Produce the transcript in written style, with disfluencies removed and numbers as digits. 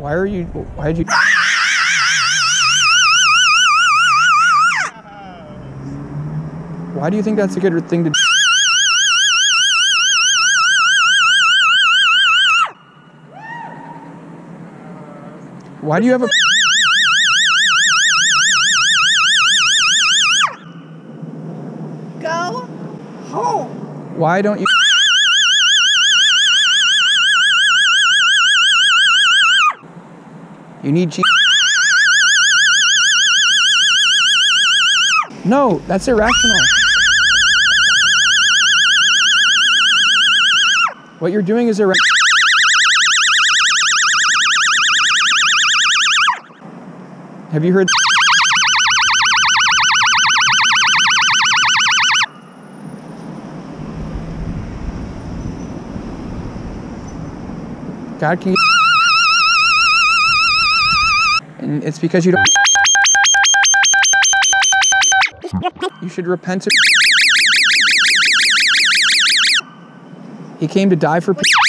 why did you? Why do you think that's a good thing to do? Why do you have a... Go home. Why don't you... You need cheese. No, that's irrational. What you're doing is irrational. Have you heard? God can... And it's because you don't... You should repent. He came to die for...